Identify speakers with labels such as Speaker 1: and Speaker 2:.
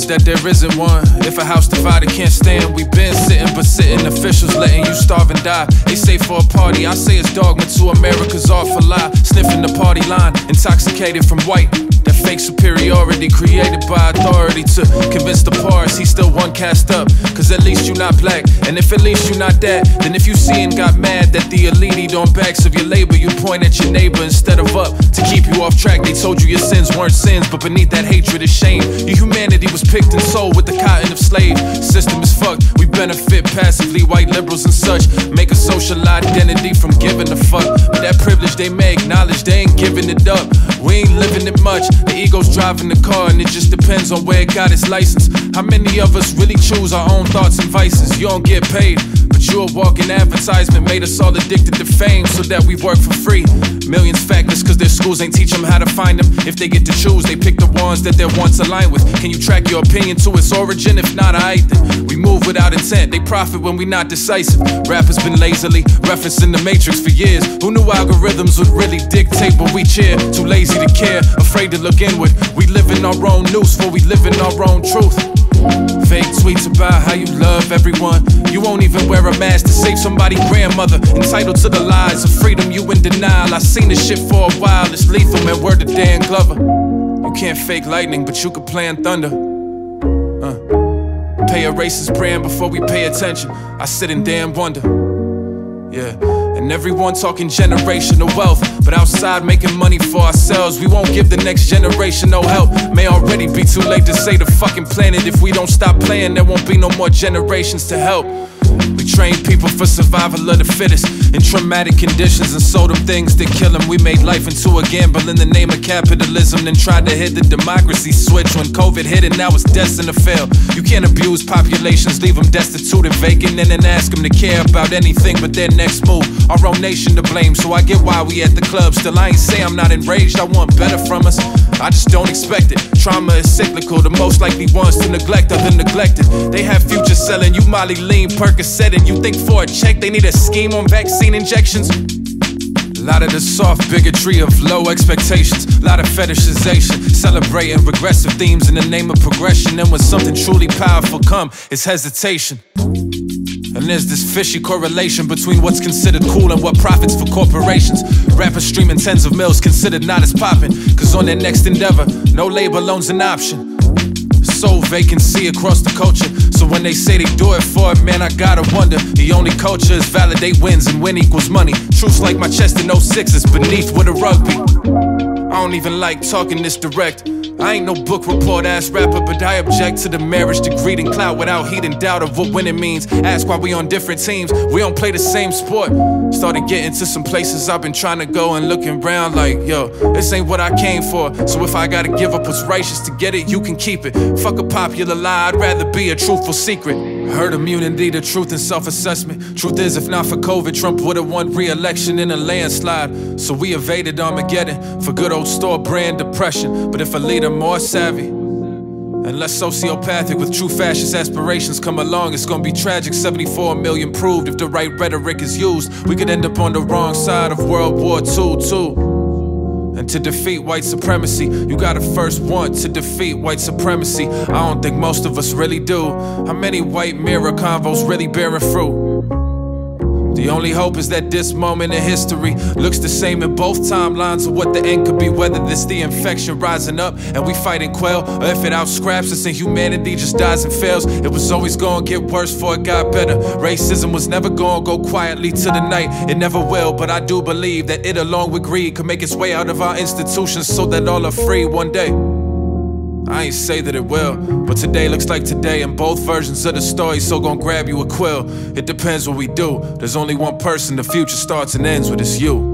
Speaker 1: is that there isn't one. If a house divided can't stand, we been sitting, but sitting officials letting you starve and die. They say for a party, I say it's dogma to America's awful lie. Sniffing the party line, intoxicated from white. That fake superiority created by authority to convince the parts he's still one cast up. Cause at least you not black, and if at least you not that, then if you see and got mad that the elite eat on backs of your labor, you point at your neighbor instead of up to keep you off track. They told you your sins weren't sins, but beneath that hatred is shame. Your humanity was picked and sold with the cotton of slave. System is fucked, we benefit passively, white liberals and such. Make a social identity from giving a fuck, but that privilege they may acknowledge, they ain't giving it up. We ain't living it much. The ego's driving the car and it just depends on where it got its license. How many of us really choose our own thoughts and vices? You don't get paid, but you're a walking advertisement. Made us all addicted to fame so that we work for free. Millions factless cause their schools ain't teach them how to find them. If they get to choose, they pick the ones that their wants align with. Can you track your opinion to its origin? If not, I then we move without intent. They profit when we not decisive. Rappers been lazily referencing the Matrix for years. Who knew algorithms would really dictate what we cheer? Too lazy to care, afraid to look inward. We live in our own noose before we live in our own truth. Fake tweets about how you love everyone. You won't even wear a mask to save somebody's grandmother. Entitled to the lies of freedom, you in denial. I seen this shit for a while, it's lethal, man, word to Dan Glover. You can't fake lightning, but you can plan thunder. Pay a racist brand before we pay attention. I sit in damn wonder. Yeah. And everyone talking generational wealth, but outside making money for ourselves. We won't give the next generation no help. May already be too late to save the fucking planet. If we don't stop playing, there won't be no more generations to help. We train people for survival of the fittest in traumatic conditions and sold them things that kill them. We made life into a gamble in the name of capitalism, then tried to hit the democracy switch when COVID hit and now it's destined to fail. You can't abuse populations, leave them destitute and vacant, and then ask them to care about anything but their next move. Our own nation to blame, so I get why we at the club. Still, I ain't say I'm not enraged, I want better from us. I just don't expect it. Trauma is cyclical, the most likely ones to neglect are the neglected. They have futures selling you Molly, lean, Percocet, and you think for a check they need a scheme on vaccine injections? A lot of the soft bigotry of low expectations, a lot of fetishization, celebrating regressive themes in the name of progression. And when something truly powerful come, it's hesitation. And there's this fishy correlation between what's considered cool and what profits for corporations. Rappers streaming tens of mils considered not as poppin', cause on their next endeavor, no labor loan's an option. Soul vacancy across the culture, so when they say they do it for it, man, I gotta wonder. The only culture is validate wins and win equals money. Truths like my chest in 06 is beneath with a rugby. I don't even like talking this direct. I ain't no book report ass rapper, but I object to the marriage to greed and clout without heat and doubt of what winning means. Ask why we on different teams, we don't play the same sport. Started getting to some places I've been trying to go and looking around like, yo, this ain't what I came for. So if I gotta give up what's righteous to get it, you can keep it. Fuck a popular lie, I'd rather be a truthful secret. Herd immunity to truth and self-assessment. Truth is, if not for COVID, Trump would've won re-election in a landslide. So we evaded Armageddon for good old store brand depression. But if a leader more savvy and less sociopathic with true fascist aspirations come along, it's gonna be tragic. 74 million proved if the right rhetoric is used, we could end up on the wrong side of World War II too. And to defeat white supremacy, you gotta first want to defeat white supremacy. I don't think most of us really do. How many white mirror convos really bearing fruit? The only hope is that this moment in history looks the same in both timelines of what the end could be. Whether this the infection rising up and we fight and quail, or if it outscraps us and humanity just dies and fails. It was always gonna get worse before it got better. Racism was never gonna go quietly to the night. It never will, but I do believe that it along with greed could make its way out of our institutions so that all are free one day. I ain't say that it will, but today looks like today in both versions of the story, so gon' grab you a quill. It depends what we do. There's only one person the future starts and ends with, it's you.